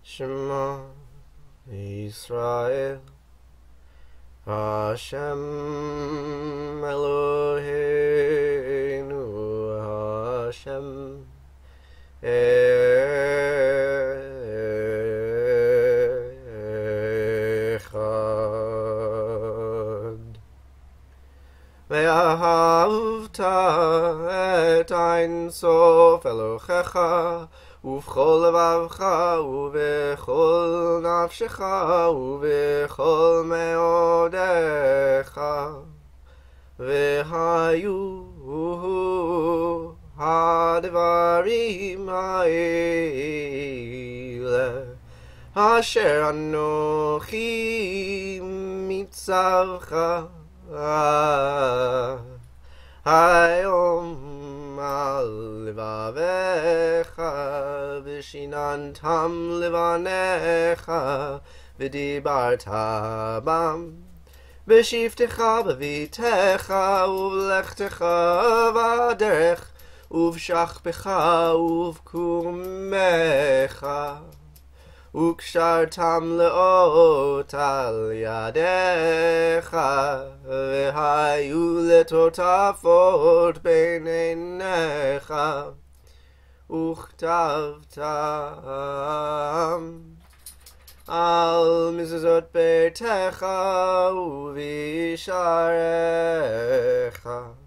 Shema Yisrael Hashem Eloheinu Hashem Echad Vahafta et Ein Sof Elohecha ובכל לבבך ובכל נפשך ובכל מאודיך והיו הדברים האלה אשר אנוכי מצווך היום על לבביך ושיננתם לבניך ודיברת בם בשבתך בביתך ובלכתך בדרך ובשכבך ובקומך וקשרתם לאות על ידיך והיו לטוטפות בין עיניך וכתבתם על מזוזות ביתך ובשעריך